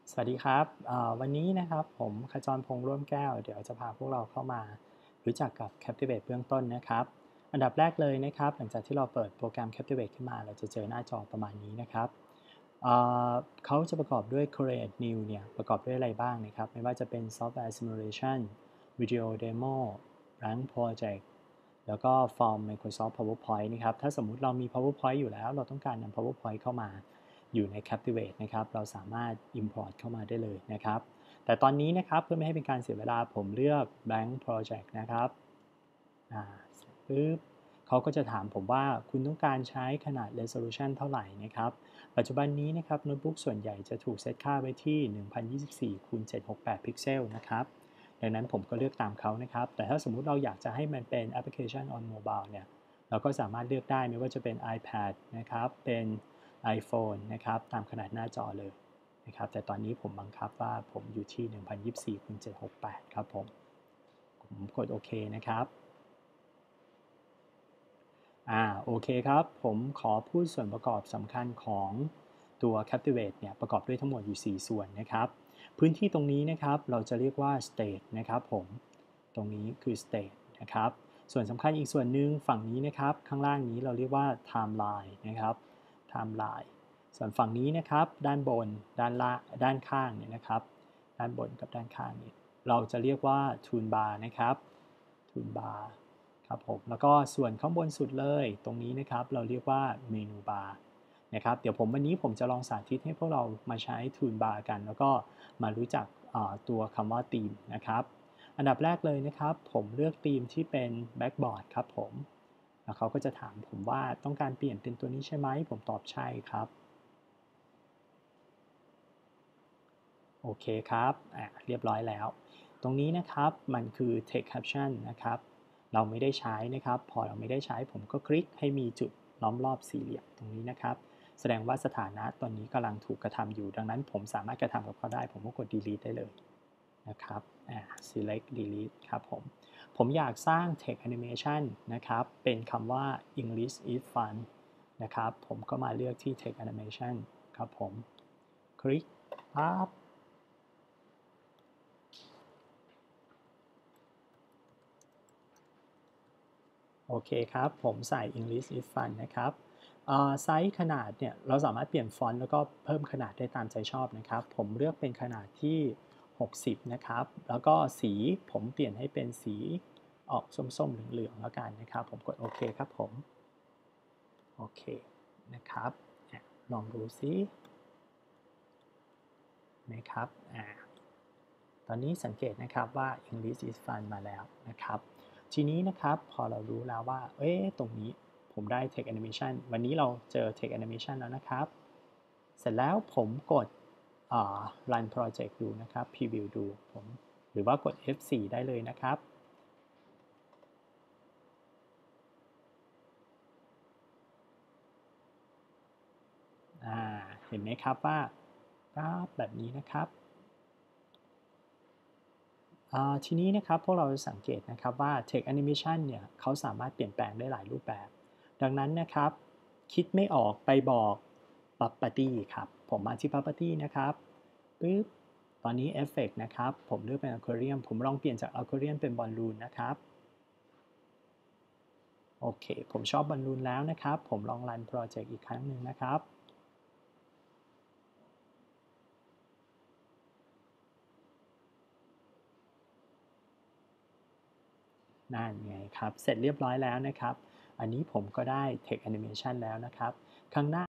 สวัสดีครับวันนี้นะครับผมขจรพงษ์ร่วมแก้วเดี๋ยวจะพาพวกเราเข้ามารู้จักกับ Captivate เบื้องต้นนะครับอันดับแรกเลยนะครับหลังจากที่เราเปิดโปรแกรม Captivate ขึ้นมาเราจะเจอหน้าจอประมาณนี้นะครับเอ่เขาจะประกอบด้วย Create New เนี่ยประกอบด้วยอะไรบ้างนะครับไม่ว่าจะเป็น Software Simulation Video Demo Blank Project แล้วก็ Form Microsoft PowerPoint นะครับถ้าสมมุติเรามี PowerPoint อยู่แล้วเราต้องการนำ PowerPoint เข้ามาอยู่ใน Captivate นะครับเราสามารถ Import เข้ามาได้เลยนะครับแต่ตอนนี้นะครับเพื่อไม่ให้เป็นการเสียเวลาผมเลือก Blank Project นะครับปึ๊บเขาก็จะถามผมว่าคุณต้องการใช้ขนาด Resolution เท่าไหร่นะครับปัจจุบันนี้นะครับโน้ตบุ๊กส่วนใหญ่จะถูกเซตค่าไว้ที่1024คูณ768พิกเซลนะครับดังนั้นผมก็เลือกตามเขานะครับแต่ถ้าสมมุติเราอยากจะให้มันเป็นแอปพลิเคชัน on mobile เนี่ยเราก็สามารถเลือกได้ไม่ว่าจะเป็น iPad นะครับเป็น iPhone นะครับตามขนาดหน้าจอเลยนะครับแต่ตอนนี้ผมบังคับว่าผมอยู่ที่1024คูณ768ครับผมกดโอเคนะครับโอเคครับผมขอพูดส่วนประกอบสำคัญของตัว Captivate เนี่ยประกอบด้วยทั้งหมดอยู่4ส่วนนะครับพื้นที่ตรงนี้นะครับเราจะเรียกว่า State นะครับผมตรงนี้คือ State นะครับส่วนสำคัญอีกส่วนหนึ่งฝั่งนี้นะครับข้างล่างนี้เราเรียกว่า Timeline นะครับ Timeline ส่วนฝั่งนี้นะครับด้านบนด้านข้างเนี่ยนะครับด้านบนกับด้านข้างนี้เราจะเรียกว่า Toolbar นะครับ Toolbar ครับผมแล้วก็ส่วนข้างบนสุดเลยตรงนี้นะครับเราเรียกว่าเมนูบาร์นะครับเดี๋ยววันนี้ผมจะลองสาธิตให้พวกเรามาใช้ Toolbar กันแล้วก็มารู้จักตัวคำว่าธีมนะครับอันดับแรกเลยนะครับผมเลือกธีมที่เป็น Backboard ครับผมแล้วเขาก็จะถามผมว่าต้องการเปลี่ยนเป็นตัวนี้ใช่ไหมผมตอบใช่ครับโอเคครับเรียบร้อยแล้วตรงนี้นะครับมันคือ Text Caption นะครับเราไม่ได้ใช้นะครับพอเราไม่ได้ใช้ผมก็คลิกให้มีจุดล้อมรอบสี่เหลี่ยมตรงนี้นะครับแสดงว่าสถานะตอนนี้กำลังถูกกระทำอยู่ดังนั้นผมสามารถกระทำกับเขาได้ผมก็กด delete ได้เลยนะครับselect delete ครับผมอยากสร้าง text animation นะครับเป็นคำว่า English is fun นะครับผมก็มาเลือกที่ text animation ครับผมคลิกปั๊บ โอเคครับผมใส่ English is fun นะครับไซส์ขนาดเนี่ยเราสามารถเปลี่ยนฟอนต์แล้วก็เพิ่มขนาดได้ตามใจชอบนะครับผมเลือกเป็นขนาดที่60นะครับแล้วก็สีผมเปลี่ยนให้เป็นสีออกส้มๆเหลืองๆแล้วกันนะครับผมกดโอเคครับผมโอเคนะครับลองดูซินะครับตอนนี้สังเกตนะครับว่า English is fun มาแล้วนะครับทีนี้นะครับพอเรารู้แล้วว่าตรงนี้ผมได้ Text Animation วันนี้เราเจอ Text Animation แล้วนะครับเสร็จแล้วผมกดRun Project ดูนะครับ Preview ดูผมหรือว่ากด F4 ได้เลยนะครับเห็นไหมครับว่าแบบนี้นะครับ ทีนี้นะครับพวกเราจะสังเกตนะครับว่า Text Animation เนี่ยเขาสามารถเปลี่ยนแปลงได้หลายรูปแบบดังนั้นนะครับคิดไม่ออกไปบอก Property ครับผมมาที่ Property นะครับปึ๊บตอนนี้ Effect นะครับผมเลือกเป็น Aquarium ผมลองเปลี่ยนจาก Aquarium เป็น Balloon นะครับโอเคผมชอบ Balloon แล้วนะครับผมลอง Run Project อีกครั้งหนึ่งนะครับนั่นไงครับเสร็จเรียบร้อยแล้วนะครับอันนี้ผมก็ได้ Text Animation แล้วนะครับข้างหน้า